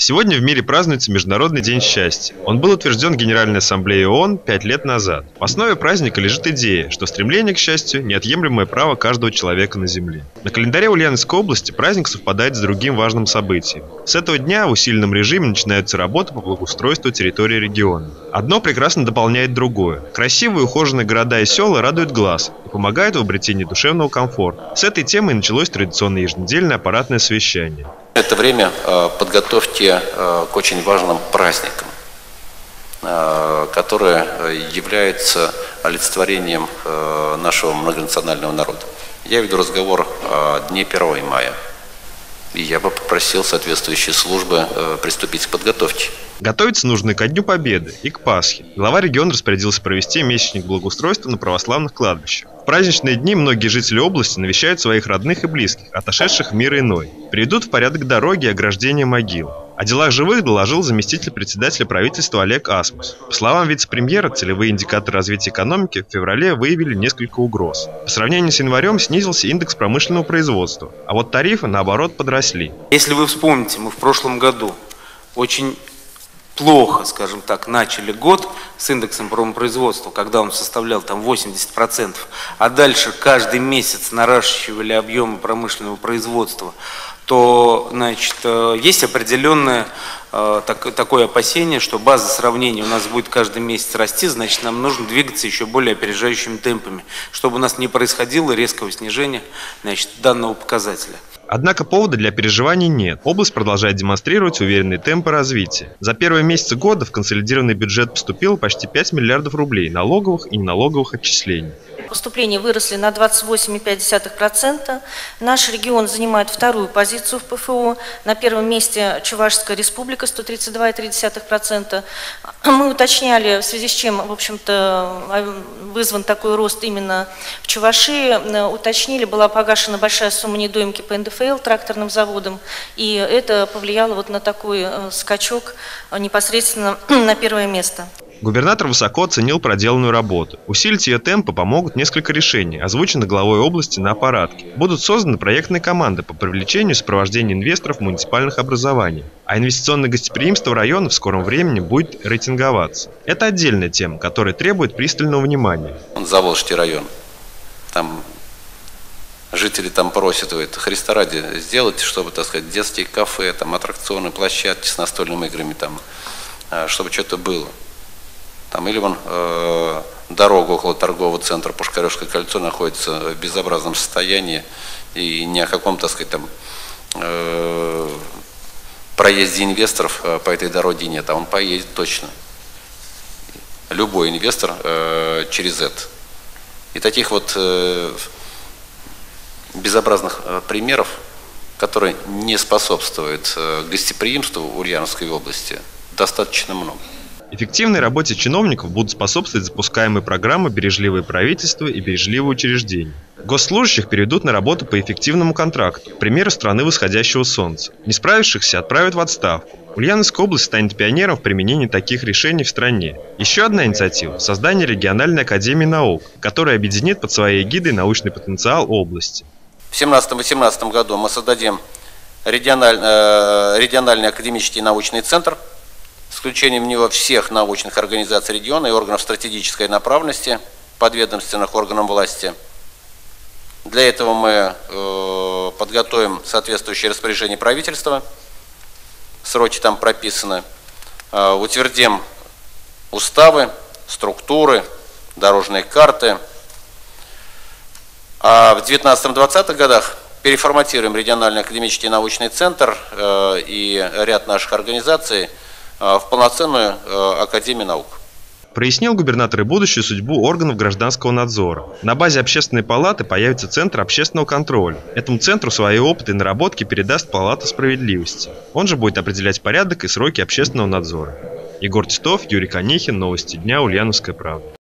Сегодня в мире празднуется Международный день счастья. Он был утвержден Генеральной Ассамблеей ООН 5 лет назад. В основе праздника лежит идея, что стремление к счастью – неотъемлемое право каждого человека на Земле. На календаре Ульяновской области праздник совпадает с другим важным событием. С этого дня в усиленном режиме начинаются работы по благоустройству территории региона. Одно прекрасно дополняет другое. Красивые ухоженные города и села радуют глаз и помогают в обретении душевного комфорта. С этой темы началось традиционное еженедельное аппаратное совещание. Это время подготовки к очень важным праздникам, которые являются олицетворением нашего многонационального народа. Я веду разговор о дне 1 мая, и я бы попросил соответствующие службы приступить к подготовке. Готовиться нужно и ко Дню Победы, и к Пасхе. Глава региона распорядился провести месячник благоустройства на православных кладбищах. В праздничные дни многие жители области навещают своих родных и близких, отошедших в мир иной. Приведут в порядок дороги и ограждение могил. О делах живых доложил заместитель председателя правительства Олег Асмус. По словам вице-премьера, целевые индикаторы развития экономики в феврале выявили несколько угроз. По сравнению с январем снизился индекс промышленного производства, а вот тарифы, наоборот, подросли. Если вы вспомните, мы в прошлом году очень плохо, скажем так, начали год с индексом промопроизводства, когда он составлял там 80%, а дальше каждый месяц наращивали объемы промышленного производства, то, значит, есть определенное такое опасение, что база сравнения у нас будет каждый месяц расти, значит, нам нужно двигаться еще более опережающими темпами, чтобы у нас не происходило резкого снижения, значит, данного показателя. Однако повода для переживаний нет. Область продолжает демонстрировать уверенные темпы развития. За первые месяцы года в консолидированный бюджет поступило почти 5 миллиардов рублей налоговых и неналоговых отчислений. Поступления выросли на 28,5%. Наш регион занимает вторую позицию в ПФО. На первом месте Чувашская республика 132,3%. Мы уточняли, в связи с чем, в общем-то, вызван такой рост именно в Чувашии. Уточнили, была погашена большая сумма недоимки по НДФЛ тракторным заводам. И это повлияло вот на такой скачок непосредственно на первое место. Губернатор высоко оценил проделанную работу. Усилить ее темпы помогут несколько решений, озвученных главой области на аппаратке. Будут созданы проектные команды по привлечению и сопровождению инвесторов в муниципальных образованиях. А инвестиционное гостеприимство района в скором времени будет рейтинговаться. Это отдельная тема, которая требует пристального внимания. Заволжский район. Там жители там просят, Христа ради, сделать, чтобы, так сказать, детские кафе, там, аттракционы, площадки с настольными играми, там, чтобы что-то было. Там, или вон дорога около торгового центра Пушкаревское кольцо находится в безобразном состоянии, и ни о каком, так сказать, там, проезде инвесторов по этой дороге нет, а он поедет точно. Любой инвестор через это. И таких вот безобразных примеров, которые не способствуют гостеприимству Ульяновской области, достаточно много. Эффективной работе чиновников будут способствовать запускаемые программы «Бережливое правительство» и «Бережливые учреждения». Госслужащих переведут на работу по эффективному контракту, к примеру, страны восходящего солнца. Не справившихся отправят в отставку. Ульяновская область станет пионером в применении таких решений в стране. Еще одна инициатива – создание региональной академии наук, которая объединит под своей эгидой научный потенциал области. В 2017-2018 году мы создадим региональный академический научный центр, с включением в него всех научных организаций региона и органов стратегической направленности, подведомственных органам власти. Для этого мы подготовим соответствующее распоряжение правительства, сроки там прописаны, утвердим уставы, структуры, дорожные карты. А в 2019-2020 годах переформатируем региональный академический научный центр и ряд наших организаций в полноценную Академию наук. Прояснил губернатор и будущую судьбу органов гражданского надзора. На базе общественной палаты появится Центр общественного контроля. Этому центру свои опыты и наработки передаст Палата справедливости. Он же будет определять порядок и сроки общественного надзора. Егор Титов, Юрий Конихин, Новости дня, Ульяновская правда.